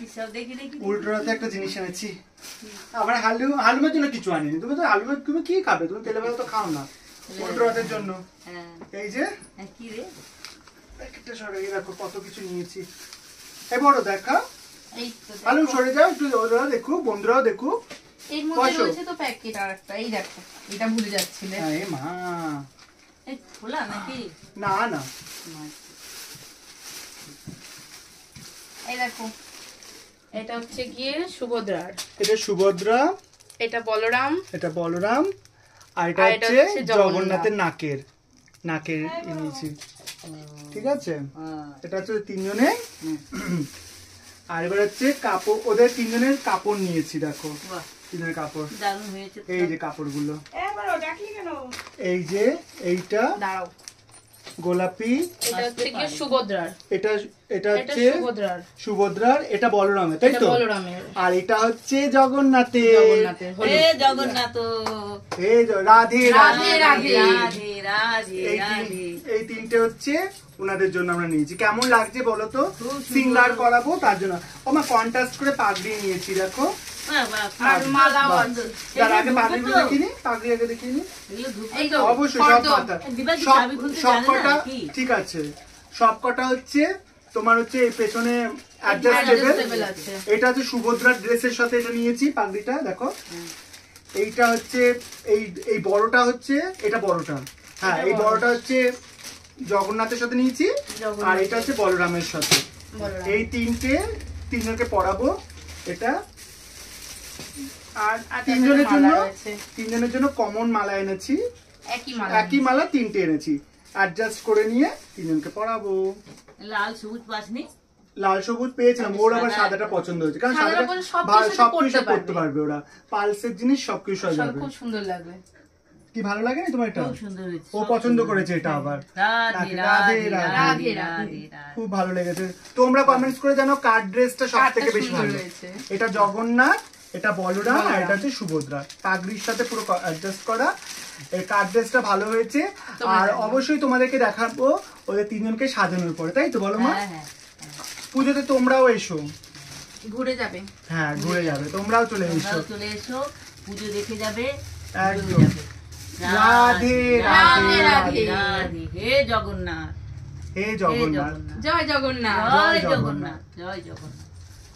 উল্টো রথে একটা জিনিস এনেছি। আমার হালুমের জন্য কিছু আনিনি। তুমি তো তুমি কি খাবে? তুমি তেলে ভাজা তো খাও না। উল্টো রথের জন্য এই যে কি রে প্যাকেটটা সরে দেখো কত কিছু নিয়েছি। এই বড় দেখা আলু সরে যাও একটু, ওরা দেখো, বন্ধুরাও দেখো। এর মধ্যে রয়েছে তো প্যাকেট আরেকটা। এই দেখো, এটা ভুলে যাচ্ছিলে। এই মা, এই খোলা নাকি? না না, এই দেখো, এটা হচ্ছে গিয়ে সুভদ্রার। এটা সুভদ্রা, এটা বলরাম, এটা বলরাম, আর এটা হচ্ছে জগন্নাথের নাকের এনেছি। ঠিক আছে, এটা হচ্ছে তিনজনে। আর এবার হচ্ছে কাপড়, ওদের তিনজনের কাপড় নিয়েছি। দেখো তিনজনের কাপড়, এই যে কাপড়গুলো, এই যে এইটা গোলাপি, এটা হচ্ছে কি সুভদ্রার, এটা হচ্ছে সুভদ্রার, এটা বলরামের, তাই তো? আর এটা হচ্ছে জগন্নাথের। জগন্নাথ রাধে রাধে রাধে রাধে। এই তিনটে হচ্ছে ওনাদের জন্য আমরা নিয়েছি। কেমন লাগছে বলো তো? সিঙ্গার করাবো তার জন্য। আমার কন্ট্রাস্ট করে পাগড়ি নিয়েছি। দেখো আগে পাগড়িগুলো দেখিনি, পাগড়ি আগে দেখিনি। অবশ্যই সবকটা ঠিক আছে। সবকটা হচ্ছে তোমার হচ্ছে এই পেছনে অ্যাডজাস্টেবল। এটা হচ্ছে সুভদ্রার ড্রেসের সাথে এটা নিয়েছি পাগড়িটা। দেখো এইটা হচ্ছে এই বড়টা হচ্ছে, এটা বড়টা, হ্যাঁ এই বড়টা হচ্ছে জগন্নাথের সাথে নিয়েছি, আর এটা হচ্ছে বলরামের সাথে। এই তিনজনকে পরাবো এটা। আর তিনজনের জন্য কমন মালা এনেছি, একই মালা তিনটে এনেছি, অ্যাডজাস্ট করে নিয়ে তিনজনকে পরাবো। লাল সবুজ পাসনি? লাল সবুজ পেয়েছিলাম, ওর আবার সাদাটা পছন্দ হয়েছে, কারণ সাদাটা সবকিছু করতে পারবে ওরা, পালসের জিনিস সবকিছু যাবে। খুব সুন্দর লাগবে। কি ভালো লাগে না তোমার? এটা ও পছন্দ করেছে এটা আবার। রাধে রাধে, খুব ভালো লেগেছে। তোমরা কমেন্টস করে জানো কার ড্রেসটা সবথেকে বেশি ভালো লেগেছে। এটা জগন্নাথ, এটা বলরাম, আর এটা হচ্ছে সুভদ্রা। পাগড়ির সাথে পুরো অ্যাডজাস্ট করা। এই কার ড্রেসটা ভালো হয়েছে। আর অবশ্যই তোমাদেরকে দেখাবো ওদের তিনজনকে সাজানোর পরে, তাই তো বলো মা? পুজোতে তোমরাও এসো, ঘুরে যাবে। হ্যাঁ ঘুরে যাবে, তোমরাও চলে এসো, পুজো দেখে যাবে। একদম। রাধে রাধে রাধে। হে জগন্নাথ, হে জগন্নাথ, জয় জগন্নাথ, জয় জগন্নাথ, জয় জগন্নাথ।